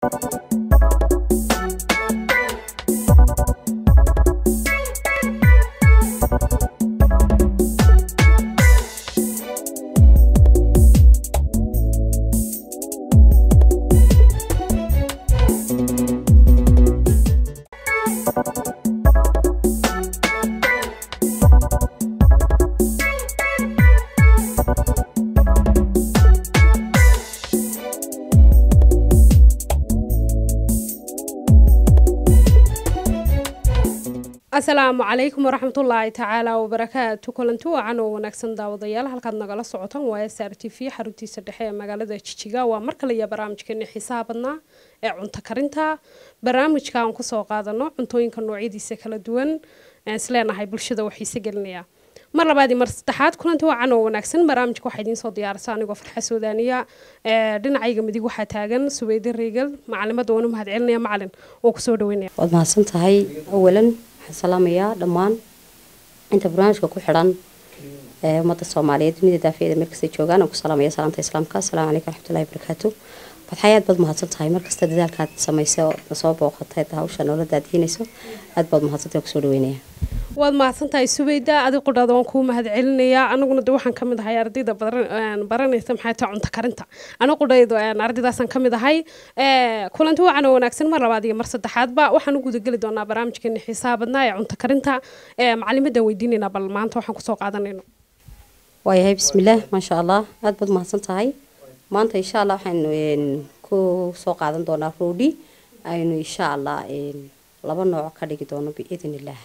السلام عليكم ورحمة الله تعالى وبركاته كلنتو عن ونكسن داوديال halkaad nagala socotaan waa SRTV xaruntiisa dhexe ee magaalada Jijjiga waa markale iyo barnaamijkeena xisaabadna ee cunto karinta barnaamijka aan ku soo qaadano cuntooyinka noocyadiisa kala duwan isleenahay bulshada waxiisa gelinaya mar labaad mar saddexaad kulanti wacan oo wanaagsan barnaamijka waxa idin soo diyaarsan anigoo Farxa Suudaaniya dhinacayga midig waxa taagan Suweydi Reegal macalimadda oo mahad celinaya macalin oo ku soo dhaweynaya wad mahadsan tahay awalan salaamaya dhamaan inta barnaamijka ku xiran ummadda Soomaaliyeed dunida daafiyada markasta joogaan oo ku salaamaya salaanta islaamka assalaamu alaykum warahmatullaahi wabarakaatuh fadxayaad bad mahadsan tahay markasta dadaalkaad sameeyso soo booqatay hawsha noloda diinayso aad bad mahadsantahay ku soo dhaweynaya waad mahadsantahay Suweyda adiga qodada waan ku mahad celinaya anaguna waxaan kamid ahay ardayda baranaysa maxay tahay cunto karinta aniga qodayda ardaydaasaan kamid ahay kulanti wacan oo wanaagsan mar labaad iyo mar saddexaad ba waxaan u guda gali doonaa barnaamijkeena xisaabadna ee cunto karinta macalimadda weydiinayna bal maanta waxaan ku soo qaadanayno waayahay bismillaah ma sha Allah aad bad mahadsan tahay maanta insha Allah waxaan ku soo qaadan doonaa roodi aynu insha Allah laba nooc ka dhigi doono biidinillah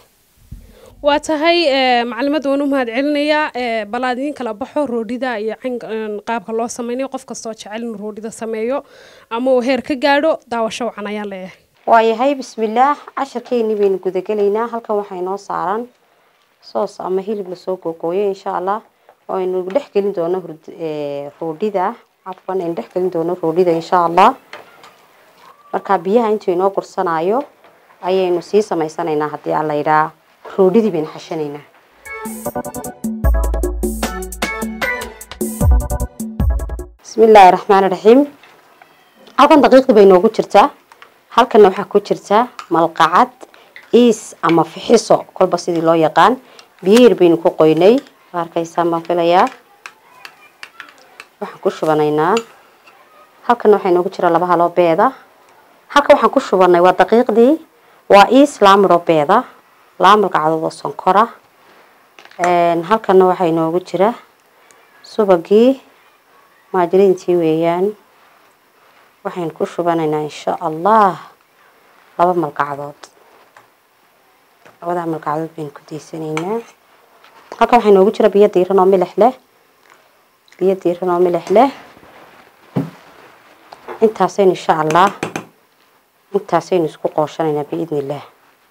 واتهاي معلومات ونمهد علنيا بلادين كلا بحر روديدا يعني قاب الله سميني وقف كستوش علن روديدا سميو أمو هير كجارو داوشوا عنايا له waayahay bismillaah casharkeeni been guda galeynaa halkan waxa inoo saaran soos ama hilib la soo googooyo insha Allah oo aynu dhex gelin doono roodida afwan in dhex gelin doono roodida insha Allah marka biyaha intuu inoo gursanayo ayaynu sii sameysanaynaa hadii alla yiraahdo roodidi been xashanayna bismillaahir rahmaanir rahiim halkan daqiiqad bay noogu jirtaa halkan waxa ku jirta malqacad is ama fixiso kolba sidii loo yaqaan biir been ku qoynay arkaysa ma filaya waxaan ku shubanaynaa halkan waxa inoogu jira laba halo beeda halkan waxaan ku shubanay waa daqiiqdii waa is laamro beeda laamka cadada sonkora halkan waxa inoogu jira subagii maajiriintii weeyaan waxaan ku shubanaynaa insha Allah laba malqacdood labada malqacdood baan ku diisanaynaa halkan waxa inoogu jira biyo diiran oo milix leh intaaseen insha Allah intaaseen isku qooshanaynaa biidnillah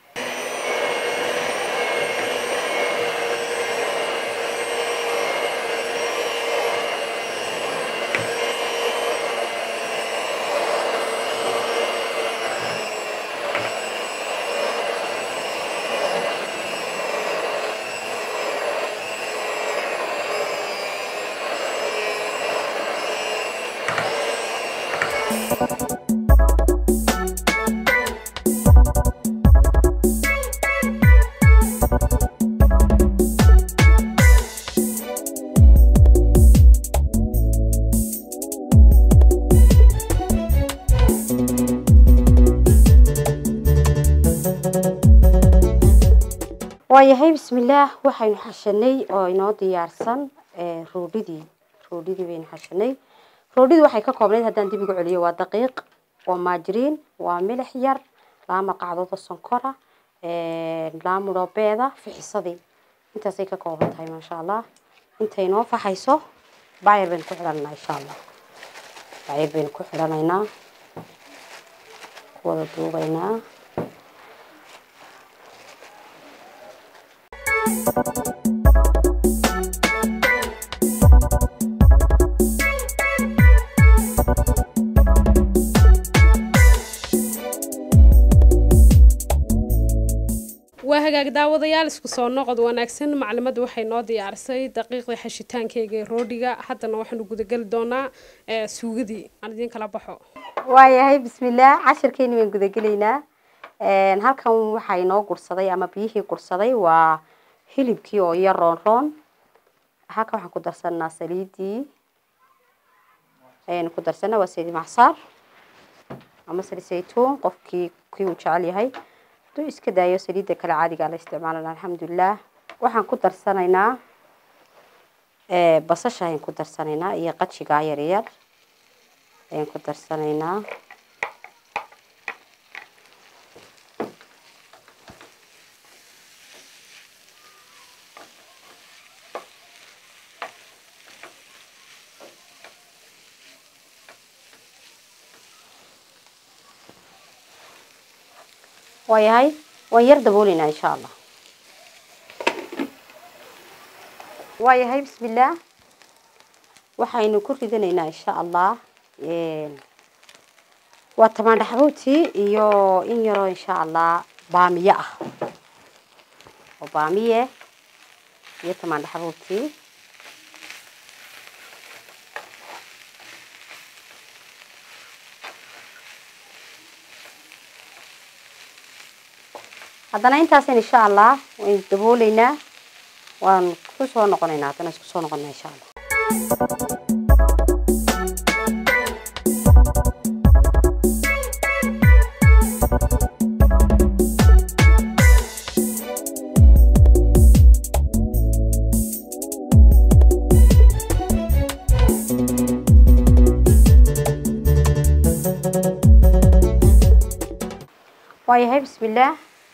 waayahay bismillaah waxaynu xashanay oo inoo diyaarsan roodidii baynu xashanay roodidu waxay ka koobnayd hadaan dib ugu celiyo waa daqiiq waa maajiriin waa milix yar lama qacdood sonkora laamuro beeda fixisadii intaasay ka kooban tahay ma sha Allah intay noo faxayso baayir baan ku xidhanaa insha Allah baayir baan ku xidhanaynaa wada duubaynaa وهاجاك داوديال isku soo noqod wanaagsan macluumaad waxay noo diyaarsay daqiiqda xashitaankeyga roodiga hadana waxaan guda gali doonaa suugadii aan idin kala baxo waayahay bismillaah cashirkeeni waan guda gelaynaa halkan waxa inoo gursaday ama biyihii gursaday waa hilibkii oo yar roon halkan waxaan ku darsanaa saliidii ku darsanaa waa saliid macsaar ama saliid saytuun qofkii uu jecel yahay duu iska daayo saliidda kala caadiga la isticmaalana alxamdulillaah waxaan ku darsanaynaa basasha ayaan ku darsanaynaa iyo qajiga yar yar ayaan ku darsanaynaa waayahay waan yar dabooleynaa insha allah waayahay bismillaah waxaynu ku ridanaynaa insha allah waa tamaandho xabuutii iyo in yaroo insha allah baamiye ah oo baamiye iyo tamaandho xabuutii haddana intaasn insha allah waynu dabooleynaa waan ku soo noqonaynaa haddana isku soo noqonaa insha allah waayahay bismillaah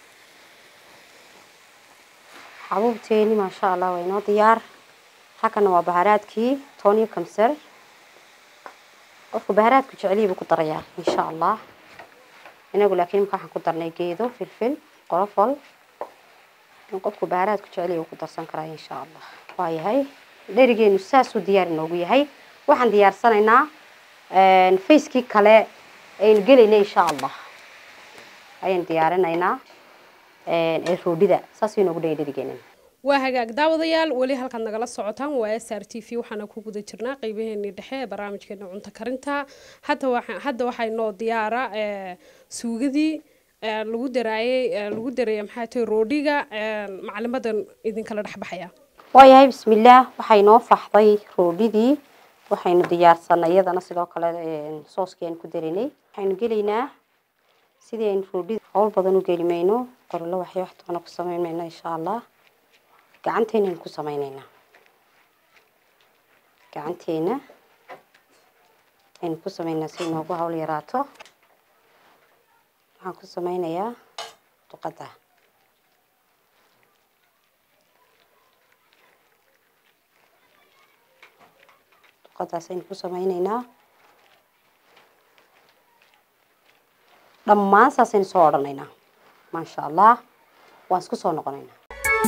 xabuubteeni maasha allah waa inoo diyaar halkana waa baharaadkii tooniyo kamsar qofku baharaadku jeceliyi buu ku darayaa insha allah inagu laakiin marka waxaan ku darnay geedo filfil qorofol qofku baharaadku jeceliyi buu ku darsan karaa insha allah waayahay dherigeenu saasuu diyaar inoogu yahay waxaan diyaarsanaynaa facekii kale aynu gelayna insha allah ayaan diyaarinaynaa roodhida saas inoogu dhigay dherigeena waa hagaag daawadayaal weli halkaad nagala socotaan waa SRT V waxaana ku guda jirnaa qaybaheenii dhexe ee barnaamijkeena cunto karinta hadda waxaa inoo diyaara suugadii lagu dareeyay maxaa tahay roodhiga maclimadan idinkala dhexbaxaya waayahay bismillaah waxay noo faxday roodhidii waxaynu diyaarsanay iyadana sidoo kale sooskii aan ku darinay waxaynu gelaynaa sidii aynu roodhida hawl badan u geli mayno qorlo waxay wax toona ku samayn mayno insha allah gacanteena ku sameynaynaa gacanteena aynu ku sameynaa si inoogu hawl yaraato waxaan ku sameynayaa duqada duqadaas aynu ku sameynaynaa dhammaan saasaynu soo odhanaynaa maasha allah waan isku soo noqonaynaa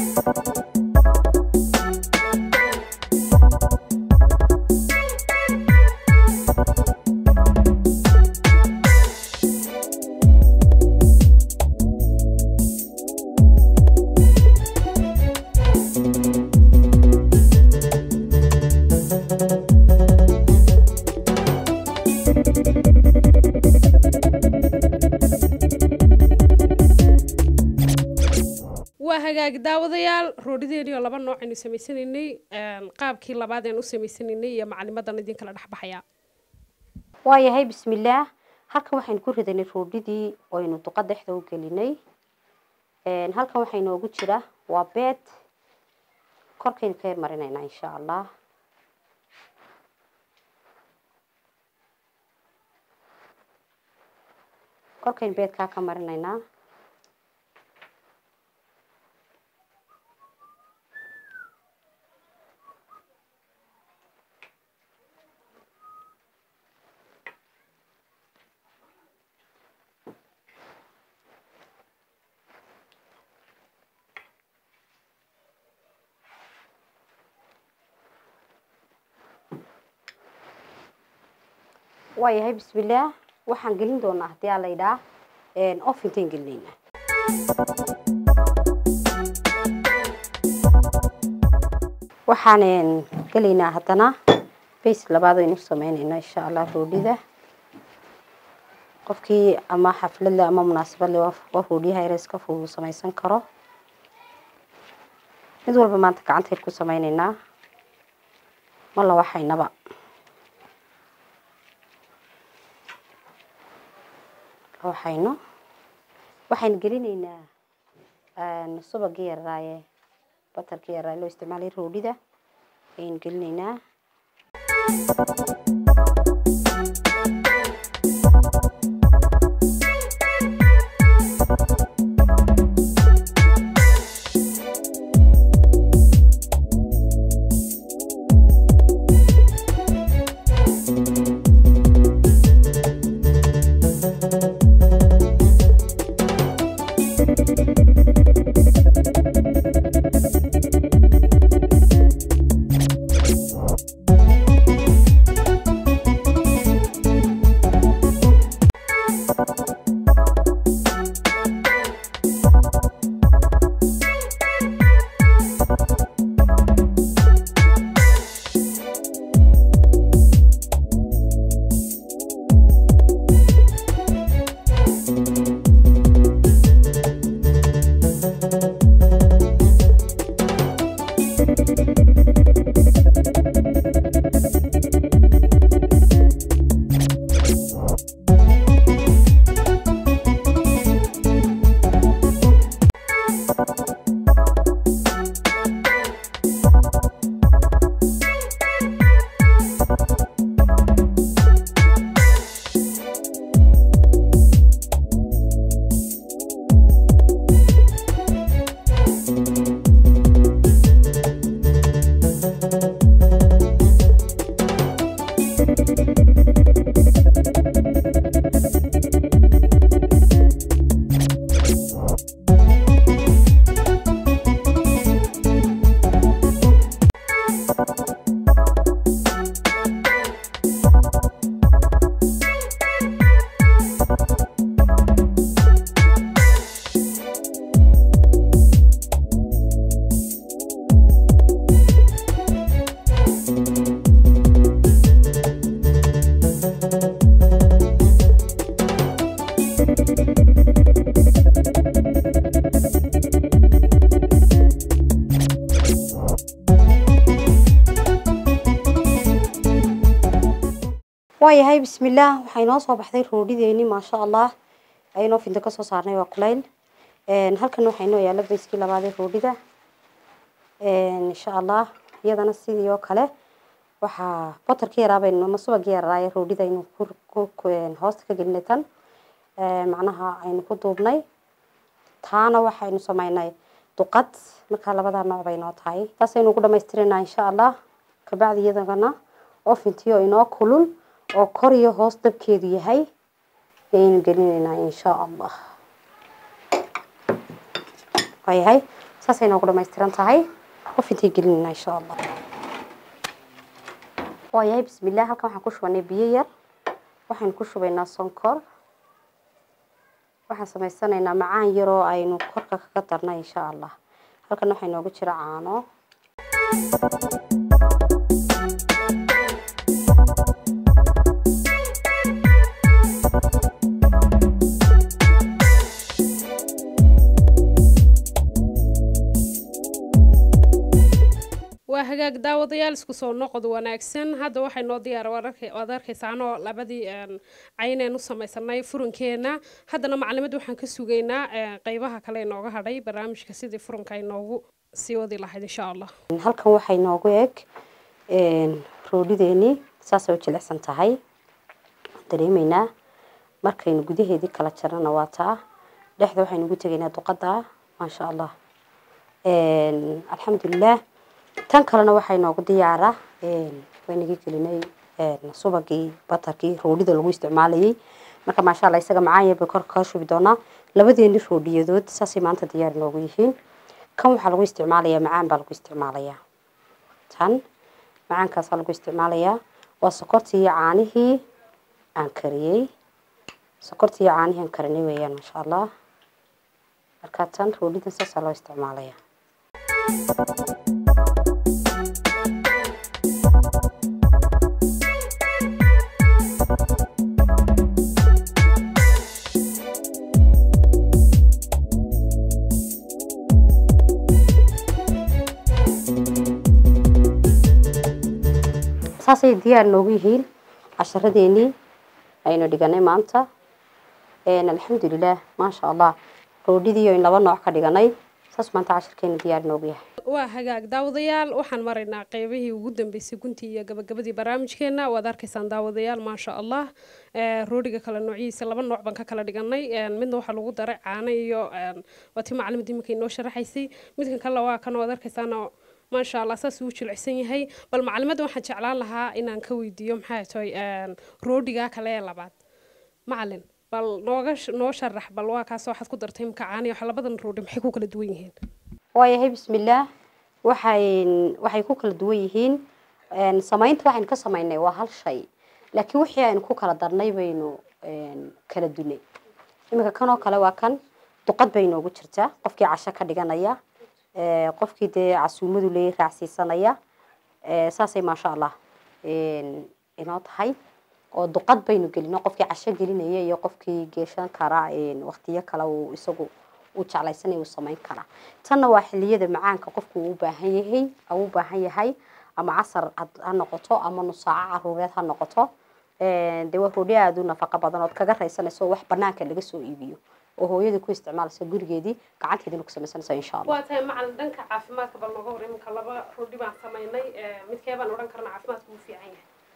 hagaag daawadayaal roodhideeni oo laba nooc aynu sameysanaynay qaabkii labaad aynu u sameysanaynay iyo maclimadan idin kala dhaxbaxaya waayahay bismillaah halkan waxaynu ku ridanay roodhidii oo aynu duqa dhexda u gelinay halkan waxay noogu jira waa beed korkaynu ka marinaynaa insha allah korkaynu beedkaa ka marinaynaa waayahay bismillaah waxaan gelin doonaa hadii aan la yidhaa ofintaan gelinaynaa waxaan gelaynaa haddana base labaad aynu sameynayna insha allah roodhida qofkii ama xaflad leh ama munaasabad leh waa roodhiyaha yariiska fudud samaysan karo mid walba maanta gacanteed ku sameynaynaa ma la waxaynaba waxaynu gelinaynaa subagii yaraaye batarkii yaraa loo isticmaalay roodhida ayaynu gelinaynaa waayahay bismillaah waxay noo soo baxday roodhideeni ma sha Allah ayno finta ka soo saarnay waa kulayl halkan waxay noo yaala bayski labaad ee roodhida insha Allah iyadana sidii oo kale waxa batarkii yaraabeen ama subagii yaraay roodhida inuu hoosta ka gelinay tan macnaha aynu ku duubnay taana waxaynu sameynay duqad marka labada nooc bay noo tahay taasaynu ku dhameystirnaa insha Allah ka bacdi iyadana oo fintiyo inoo kulul oo kor iyo hoos dabkeedu yahay ayaynu gelinaynaa insha Allah waayahay saasaynu ku dhameystiran tahay oo fintiyo gelinaynaa insha Allah waayahay bismillaah halkan waxaan ku shubanay biyo yar waxaan ku shubaynaa sonkor waxaan sameysanaynaa macaan yar oo aynu korka kaga darnaa insha Allah halkan waxay noogu jira caano hagaag daawadayaal isku soo noqod wanaagsan hadda waxay noo diyaar wararkaysaano labadii cayneen u samaysanay furankeena haddana macluumaad waxaan ka sugaynaa qaybaha kale inooga hadhay barnaamijka sidii furanka ay noogu sii wadi lahayd insha Allah halkan waxay noogu eeg roodhideeni saasay u jilicsan tahay dareemeynaa markaynu gudaheedii kala jarana waa taa dhexda waxaynu ugu tegaynaa duqada ma sha Allah alxamdulillah tan kalena waxay noogu diyaara waynaga gelinay subagii batarkii roodhida lagu isticmaalayay marka ma sha Allah isaga macaan yar kor ka shubi doona labadeeni roodhiyadood saasay maanta diyaar noogu yihiin kan waxa lagu isticmaalayaa macaan baa lagu isticmaalayaa tan macaankaas lagu isticmaalayaa waa sokortii iyo caanihii aan kariyay sokortii iyo caanihii aan karinay weeyaan ma sha Allah marka tan roodhida saas loo isticmaalayaa saasay diyaar noogu yihiin casharadeenii aynu dhiganay maanta alxamdulilah maasha allah roodhidii aynu laba nooc ka dhiganay saas maanta casharkeena diyaar noogu yahay waa hagaag daawadayaal waxaan maraynaa qaybihii ugu dambeysay guntii iyo gabagabadii barnaamijkeena waad arkaysaan daawadayaal maasha allah roodhiga kala noociisa laba nooc baan ka kala dhiganay midna waxaa lagu daray caano iyo waati macalimadii iminka inoo sharaxaysay midkan kale waa kan waad arkaysaan maasha allah saas uu jilicsan yahay bal macalimadda waxaan jeclaan lahaa inaan ka weydiiyo maxay tahay roodhiga kale ee labaad macalin bal noo sharax bal waa kaas waxaad ku dartay imka caano iyo labadan roodhi maxay ku kala duwan yihiin waayahay bismillaah waxay ku kala duwan yihiin samaynta waxaynu ka samaynay waa hal shay laakiin wixii aynu ku kala darnay baynu kala dunay iminka kan oo kale waa kan duqad bay noogu jirtaa qofkii casho ka dhiganaya qofkii dee casuumadu leeyahay raacsiisanaya saasay maasha allah inoo tahay oo duqad baynu gelino qofkii casho gelinaya iyo qofkii geeshan kara waqtiyo kale uu isagu uu jeclaysanay uu samayn kara tanna waa xilliyada macaanka qofku uu u baahan yahay ama casar ha noqoto ama nusaaco caruureed ha noqoto dee waa roodhi aad u nafaqo badan ood kaga raysanayso wax banaanka laga soo iibiyo oo hooyada ku isticmaalaysa gurigeedii gacanteedina ku samaysanaysa insha allah waa tahay macalin dhanka caafimaadka bal nooga hor iminka laba roodhi baan samaynay midkee baan odhan karnaa caafimaadku uu fiican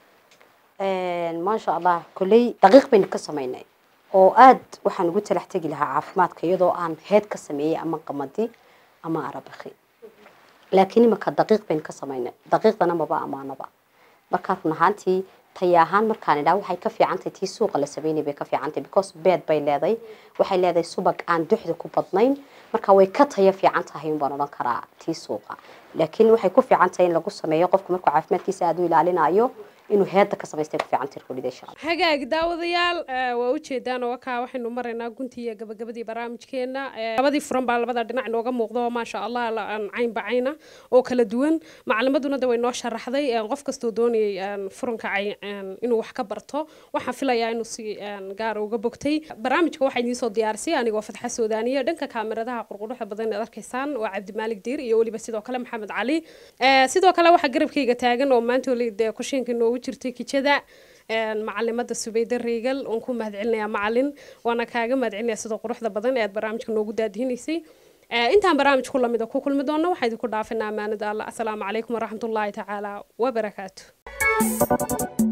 yahay maasha allah kolley daqiiq baynu ka samaynay oo aad waxaan ugu talax tegi lahaa caafimaadka iyadoo aan heed ka sameeyey ama qamadi ama arabakhi laakiin imika daqiiq baynu ka samaynay daqiiqdana maba amaanaba markaa run ahaantii tay ahaan markaan idhaa waxay ka fiicantahay tii suuqa la sameynay bay ka fiicantahay because beed bay leedahay waxay leedahay subag aan duxda ku badnayn marka way ka tayo fiican tahay baan odhan karaa tii suuqa laakiin waxay ku fiican tahay in lagu sameeyo qofku markuu caafimaadkiisa aad u ilaalinayo inuu heedda ka samaystay ku fiican tir roodhida insha allah hagaag daawadayaal waa u jeedaan oo ka waxaynu maraynaa guntii iyo gabagabadii barnaamijkeena labadii furan baa labada dhinac inooga muuqdo maasha allah aan cayn bacayna oo kala duwan macalimaduna way noo sharaxday qof kastoo doonayay furanka inuu wax ka barto waxaan filayaa inuu si gaar uga bogtay barnaamijka waxaa idiin soo diyaarisay anigoo Fatxa Suudaaniya dhanka kaamiradaha qurquruxda badan ee arkaysaan waa Cabdi Maalig Diir iyo waliba sidoo kale Maxamed Cali sidoo kale waxa garabkayga taagan oo maanta waliba kushiinka noogu jirtay kijada macalimada Subayda Reegal oo ku mahadcelinaya macalin waana kaaga mahadcelinaya sidoo quruxda badan ee barnaamijka noogu daadhiinaysay intaan barnaamijku lamida ku kulmi doona waxa idinku dhaafinaa amaanada Allah assalaamu calaykum waraxmatullaahi tacaala wa barakaatuh